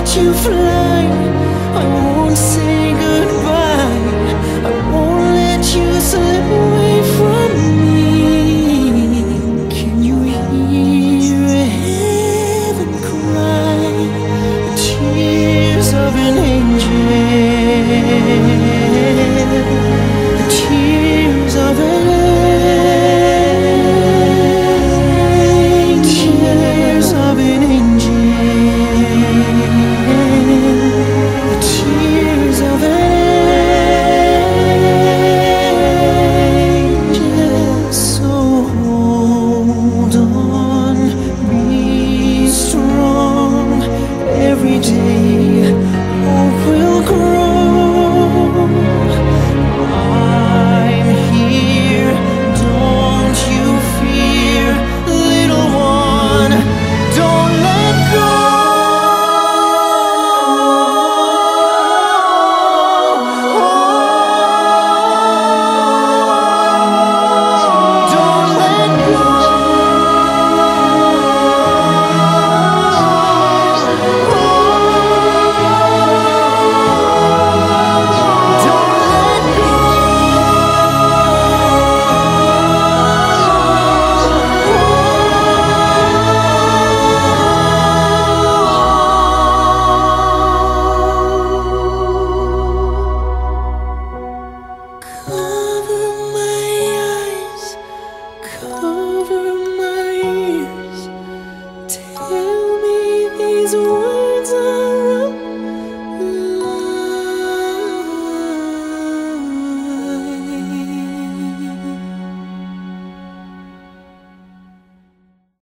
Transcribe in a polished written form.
you fly. I won't say goodbye. I won't let you slip away from me. Can you hear heaven cry? The tears of an angel. The tears of an angel. Tears of an angel. Cover my ears, tell me these words.